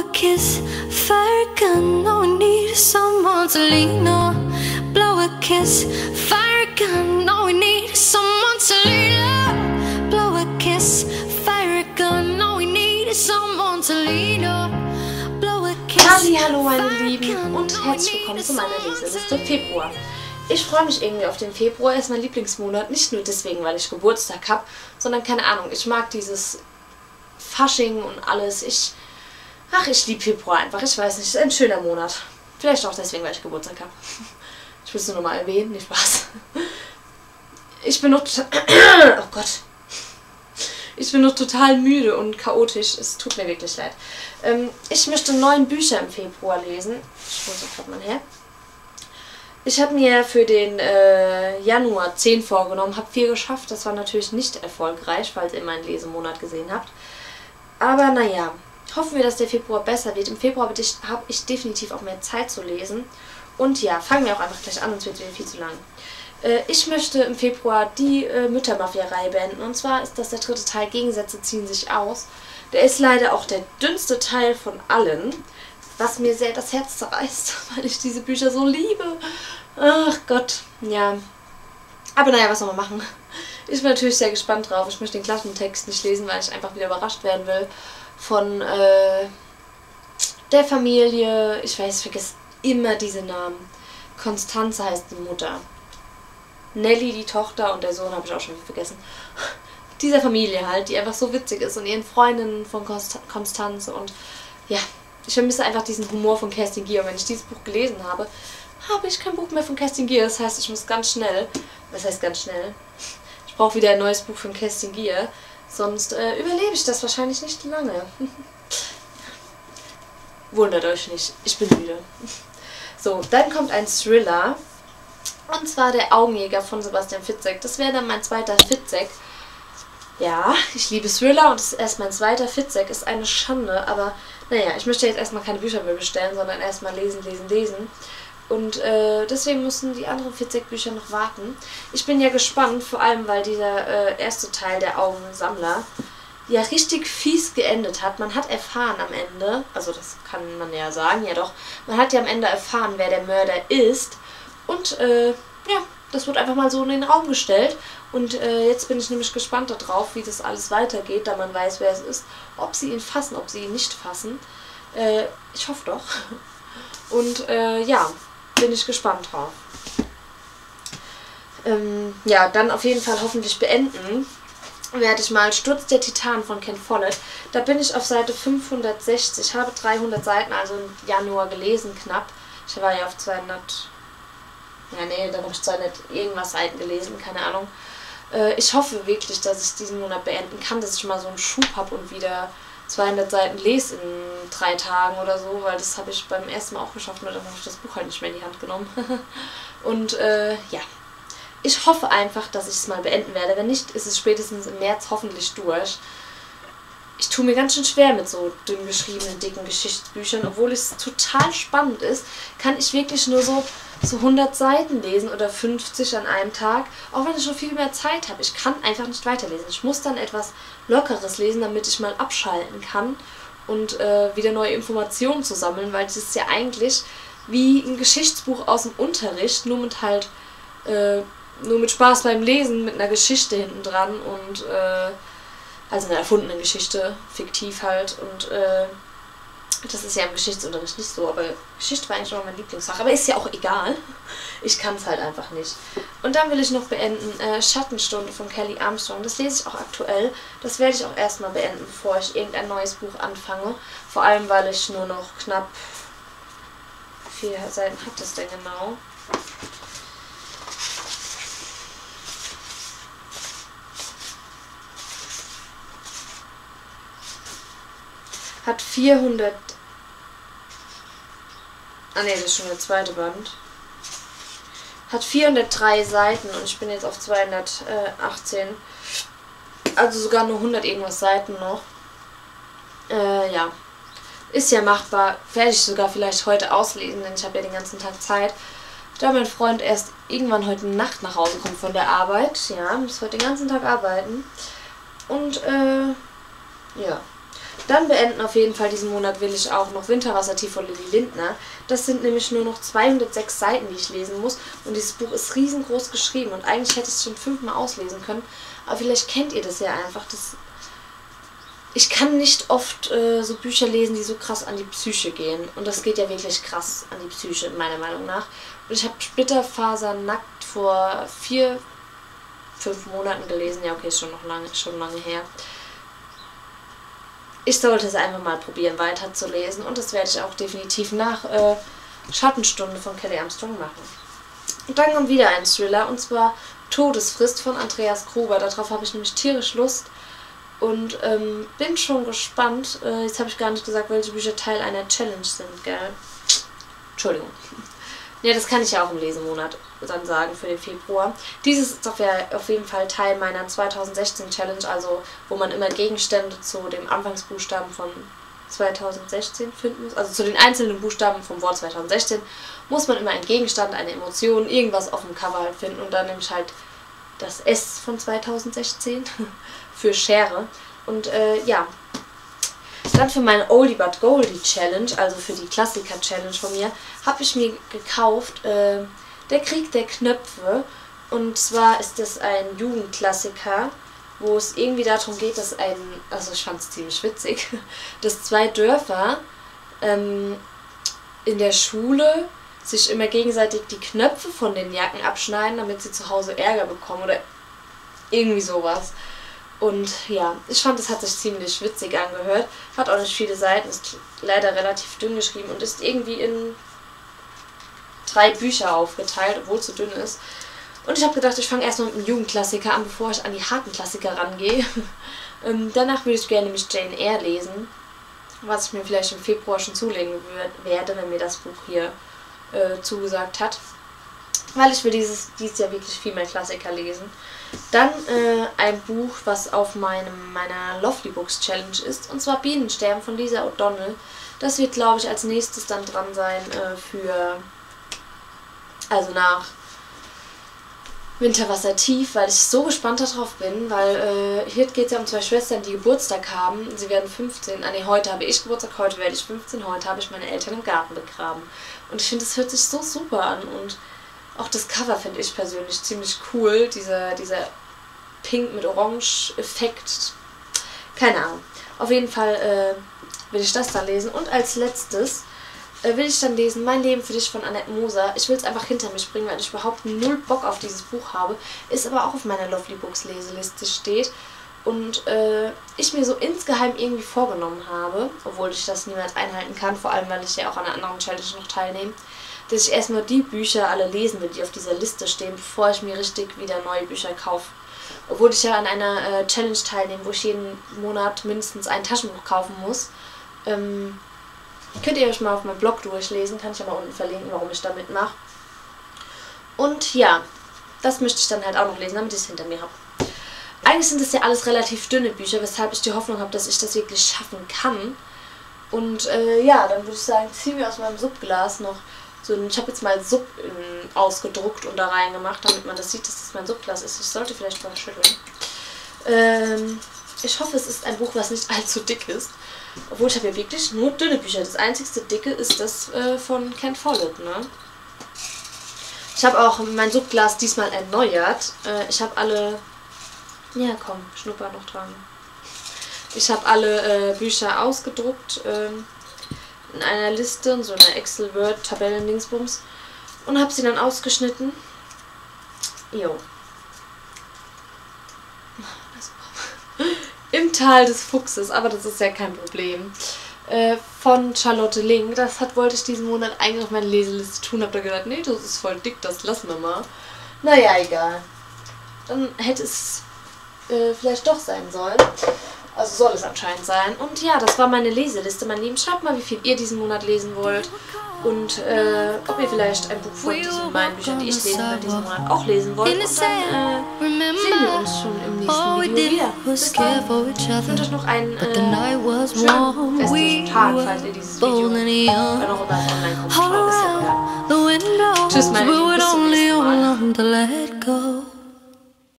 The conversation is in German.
kiss, fire gun, all we need is someone to lean on. Blow a kiss, fire gun, all we need is someone to lean on. Blow a kiss, fire gun, all we need is someone to lean on. Blow a kiss. Hallo meine Lieben und herzlich willkommen zu meiner Leseliste Februar. Ich freue mich irgendwie auf den Februar, er ist mein Lieblingsmonat, nicht nur deswegen, weil ich Geburtstag habe, sondern keine Ahnung, ich mag dieses Fasching und alles. Ich liebe Februar einfach, ich weiß nicht, es ist ein schöner Monat. Vielleicht auch deswegen, weil ich Geburtstag habe. Ich will es nur nochmal erwähnen, nicht Spaß. Ich bin noch oh Gott. Ich bin noch total müde und chaotisch, es tut mir wirklich leid. Ich möchte 9 Bücher im Februar lesen. Ich hole sofort mal her. Ich habe mir für den Januar 10 vorgenommen, habe 4 geschafft. Das war natürlich nicht erfolgreich, falls ihr meinen Lesemonat gesehen habt. Aber naja, hoffen wir, dass der Februar besser wird. Im Februar habe ich definitiv auch mehr Zeit zu lesen. Und ja, fangen wir auch einfach gleich an, sonst wird es wieder viel zu lang. Ich möchte im Februar die Müttermafia-Reihe beenden. Und zwar ist das der 3. Teil, Gegensätze ziehen sich aus. Der ist leider auch der dünnste Teil von allen. Was mir sehr das Herz zerreißt, weil ich diese Bücher so liebe. Ach Gott, ja. Aber naja, was soll man machen? Ich bin natürlich sehr gespannt drauf. Ich möchte den Klappentext nicht lesen, weil ich einfach wieder überrascht werden will von der Familie. Ich weiß, ich vergesse immer diese Namen. Konstanze heißt die Mutter. Nelly die Tochter und der Sohn habe ich auch schon wieder vergessen. Dieser Familie halt, die einfach so witzig ist und ihren Freundinnen von Konstanze und ja. Ich vermisse einfach diesen Humor von Kerstin Gier. Und wenn ich dieses Buch gelesen habe, habe ich kein Buch mehr von Kerstin Gier. Das heißt, ich muss ganz schnell, was heißt ganz schnell? Ich brauche wieder ein neues Buch von Kerstin Gier. Sonst überlebe ich das wahrscheinlich nicht lange. Wundert euch nicht, ich bin müde. So, dann kommt ein Thriller. Und zwar Der Augenjäger von Sebastian Fitzek. Das wäre dann mein zweiter Fitzek. Ja, ich liebe Thriller und es ist erst mein zweiter Fitzek. Ist eine Schande, aber naja, ich möchte jetzt erstmal keine Bücher mehr bestellen, sondern erstmal lesen, lesen, lesen. Und deswegen müssen die anderen Fitzek-Bücher noch warten. Ich bin ja gespannt, vor allem weil dieser erste Teil, der Augensammler, ja richtig fies geendet hat. Man hat erfahren am Ende, also das kann man ja sagen, ja doch, man hat ja am Ende erfahren, wer der Mörder ist. Und ja, das wird einfach mal so in den Raum gestellt. Und jetzt bin ich nämlich gespannt darauf, wie das alles weitergeht, da man weiß, wer es ist. Ob sie ihn fassen, ob sie ihn nicht fassen. Ich hoffe doch. Und ja, bin ich gespannt drauf. Ja, dann auf jeden Fall hoffentlich beenden werde ich mal Sturz der Titan von Ken Follett. Da bin ich auf Seite 560. Ich habe 300 Seiten, also im Januar gelesen knapp. Ich war ja auf 200... Ja, nee, dann habe ich 200 irgendwas Seiten gelesen, keine Ahnung. Ich hoffe wirklich, dass ich diesen Monat beenden kann, dass ich mal so einen Schub habe und wieder 200 Seiten lese in 3 Tagen oder so, weil das habe ich beim ersten Mal auch geschafft und dann habe ich das Buch halt nicht mehr in die Hand genommen. Und ja, ich hoffe einfach, dass ich es mal beenden werde. Wenn nicht, ist es spätestens im März hoffentlich durch. Ich tue mir ganz schön schwer mit so dünn geschriebenen, dicken Geschichtsbüchern. Obwohl es total spannend ist, kann ich wirklich nur so 100 Seiten lesen oder 50 an einem Tag. Auch wenn ich schon viel mehr Zeit habe. Ich kann einfach nicht weiterlesen. Ich muss dann etwas Lockeres lesen, damit ich mal abschalten kann und wieder neue Informationen zu sammeln. Weil das ist ja eigentlich wie ein Geschichtsbuch aus dem Unterricht, nur mit halt nur mit Spaß beim Lesen, mit einer Geschichte hinten dran und also eine erfundene Geschichte, fiktiv halt. Und das ist ja im Geschichtsunterricht nicht so, aber Geschichte war eigentlich immer mein Lieblingsfach. Aber ist ja auch egal. Ich kann es halt einfach nicht. Und dann will ich noch beenden Schattenstunde von Kelly Armstrong. Das lese ich auch aktuell. Das werde ich auch erstmal beenden, bevor ich irgendein neues Buch anfange. Vor allem, weil ich nur noch knapp... Wie viele Seiten hat das denn genau? Hat 400... Ah ne, das ist schon der zweite Band. Hat 403 Seiten und ich bin jetzt auf 218. Also sogar nur 100 irgendwas Seiten noch. Ja. Ist ja machbar. Werde ich sogar vielleicht heute auslesen, denn ich habe ja den ganzen Tag Zeit. Da mein Freund erst irgendwann heute Nacht nach Hause kommt von der Arbeit. Ja, muss heute den ganzen Tag arbeiten. Und ja. Dann beenden auf jeden Fall diesen Monat will ich auch noch Winterwassertief von Lilly Lindner. Das sind nämlich nur noch 206 Seiten, die ich lesen muss. Und dieses Buch ist riesengroß geschrieben und eigentlich hätte ich es schon 5-mal auslesen können. Aber vielleicht kennt ihr das ja einfach. Ich kann nicht oft so Bücher lesen, die so krass an die Psyche gehen. Und das geht ja wirklich krass an die Psyche, meiner Meinung nach. Und ich habe Splitterfaser nackt vor 4-5 Monaten gelesen. Ja, okay, ist schon lange her. Ich sollte es einfach mal probieren, weiterzulesen. Und das werde ich auch definitiv nach Schattenstunde von Kelly Armstrong machen. Und dann kommt wieder ein Thriller, und zwar Todesfrist von Andreas Gruber. Darauf habe ich nämlich tierisch Lust. Und bin schon gespannt. Jetzt habe ich gar nicht gesagt, welche Bücher Teil einer Challenge sind, gell? Entschuldigung. Ja, das kann ich ja auch im Lesemonat dann sagen für den Februar. Dieses ist auf jeden Fall Teil meiner 2016 Challenge, also wo man immer Gegenstände zu dem Anfangsbuchstaben von 2016 finden muss. Also zu den einzelnen Buchstaben vom Wort 2016 muss man immer einen Gegenstand, eine Emotion, irgendwas auf dem Cover halt finden. Und dann nehme ich halt das S von 2016 für Schere. Und ja, dann für meine Oldie But Goldie Challenge, also für die Klassiker-Challenge von mir, habe ich mir gekauft Der Krieg der Knöpfe. Und zwar ist das ein Jugendklassiker, wo es irgendwie darum geht, dass also ich fand es ziemlich witzig, dass 2 Dörfer in der Schule sich immer gegenseitig die Knöpfe von den Jacken abschneiden, damit sie zu Hause Ärger bekommen oder irgendwie sowas. Und ja, ich fand, es hat sich ziemlich witzig angehört. Hat auch nicht viele Seiten, ist leider relativ dünn geschrieben und ist irgendwie in 3 Bücher aufgeteilt, obwohl es so dünn ist. Und ich habe gedacht, ich fange erstmal mit einem Jugendklassiker an, bevor ich an die harten Klassiker rangehe. Danach würde ich gerne nämlich Jane Eyre lesen, was ich mir vielleicht im Februar schon zulegen werde, wenn mir das Buch hier zugesagt hat. Weil ich will dieses Jahr wirklich viel mehr Klassiker lesen. Dann ein Buch, was auf meiner Lovely Books Challenge ist, und zwar Bienensterben von Lisa O'Donnell. Das wird, glaube ich, als nächstes dann dran sein also nach Winterwassertief, weil ich so gespannt darauf bin, weil hier geht es ja um 2 Schwestern, die Geburtstag haben. Sie werden 15. Heute habe ich Geburtstag, heute werde ich 15. Heute habe ich meine Eltern im Garten begraben. Und ich finde, es hört sich so super an. Und auch das Cover finde ich persönlich ziemlich cool. Dieser Pink mit Orange-Effekt. Keine Ahnung. Auf jeden Fall will ich das dann lesen. Und als letztes will ich dann lesen Mein Leben für dich von Annette Moser. Ich will es einfach hinter mich bringen, weil ich überhaupt null Bock auf dieses Buch habe. Ist aber auch auf meiner Lovely Books Leseliste steht. Und ich mir so insgeheim irgendwie vorgenommen habe, obwohl ich das niemals einhalten kann, vor allem weil ich ja auch an einer anderen Challenge noch teilnehme, dass ich erstmal die Bücher alle lesen will, die auf dieser Liste stehen, bevor ich mir richtig wieder neue Bücher kaufe. Obwohl ich ja an einer Challenge teilnehme, wo ich jeden Monat mindestens ein Taschenbuch kaufen muss. Könnt ihr euch mal auf meinem Blog durchlesen, kann ich ja mal unten verlinken, warum ich da mitmache. Und ja, das möchte ich dann halt auch noch lesen, damit ich es hinter mir habe. Eigentlich sind das ja alles relativ dünne Bücher, weshalb ich die Hoffnung habe, dass ich das wirklich schaffen kann. Und ja, dann würde ich sagen, ziehen wir aus meinem Subglas noch so ein, ich habe jetzt mal Sub ausgedruckt und da reingemacht, damit man das sieht, dass das mein Subglas ist. Ich sollte vielleicht mal schütteln. Ich hoffe, es ist ein Buch, was nicht allzu dick ist. Obwohl, ich habe ja wirklich nur dünne Bücher. Das einzigste dicke ist das von Ken Follett, ne? Ich habe auch mein Subglas diesmal erneuert. Ich habe alle... Ja, komm, Schnupper noch dran. Ich habe alle Bücher ausgedruckt in einer Liste, in so einer Excel-Word-Tabellen-Dingsbums. Und habe sie dann ausgeschnitten. Jo. Im Tal des Fuchses, aber das ist ja kein Problem. Von Charlotte Link. Das wollte ich diesen Monat eigentlich auf meine Leseliste tun. Hab da gedacht, nee, das ist voll dick, das lassen wir mal. Naja, egal. Dann hätte es vielleicht doch sein sollen. Also soll es anscheinend sein. Und ja, das war meine Leseliste, mein Lieben. Schreibt mal, wie viel ihr diesen Monat lesen wollt. Und ob ihr vielleicht ein Buch von diesen meinen Büchern, die ich lesen will, diesen Monat auch lesen wollt. Und dann sehen wir uns schon im nächsten Video wieder. Bis dann. Ich wünsche euch noch einen schönen restlichen Tag, falls ihr dieses Video noch immer online kommt. Ist ja egal. Tschüss, meine Lieben. Bis zum nächsten Mal.